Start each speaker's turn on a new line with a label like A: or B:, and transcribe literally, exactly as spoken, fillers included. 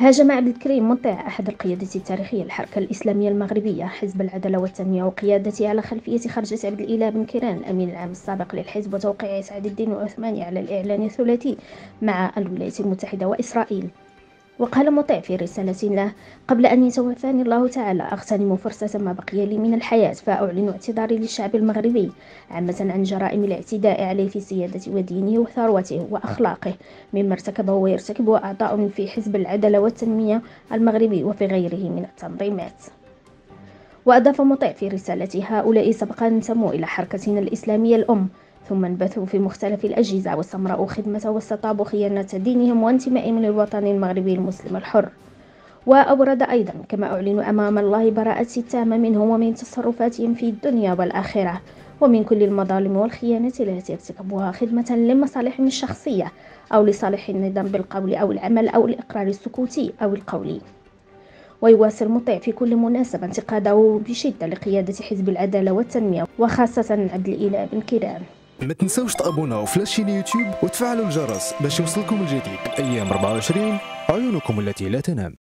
A: هاجم عبد الكريم مطيع أحد القيادات التاريخية للحركة الإسلامية المغربية حزب العدالة والتنمية وقيادته على خلفية خرجة عبد الإله بن كيران الأمين العام السابق للحزب وتوقيع اسعد الدين العثماني على الإعلان الثلاثي مع الولايات المتحدة وإسرائيل. وقال مطيع في رسالة له: قبل أن يتوفاني الله تعالى أغتنم فرصة ما بقي لي من الحياة فأعلن اعتذاري للشعب المغربي عامة عن جرائم الاعتداء عليه في سيادته ودينه وثروته وأخلاقه مما ارتكبه ويرتكبه أعضاء في حزب العدالة والتنمية المغربي وفي غيره من التنظيمات. وأضاف مطيع في رسالته: هؤلاء سبق أن انتموا إلى حركتنا الإسلامية الأم ثم انبثوا في مختلف الأجهزة واستمرأوا خدمة واستطابوا خيانة دينهم وانتمائهم للوطن المغربي المسلم الحر. وأورد أيضا: كما أعلن أمام الله براءتي التامة منهم ومن تصرفاتهم في الدنيا والآخرة ومن كل المظالم والخيانات التي ارتكبوها خدمة لمصالحهم الشخصية أو لصالح النظام بالقول أو العمل أو الإقرار السكوتي أو القولي. ويواصل مطيع في كل مناسبة انتقاده بشدة لقيادة حزب العدالة والتنمية وخاصة عبد الإله بن كيران.
B: ما تنسوش تابوناو في لاشين يوتيوب وتفعلوا الجرس باش يوصلكم الجديد. ايام أربعة وعشرين، عيونكم التي لا تنام.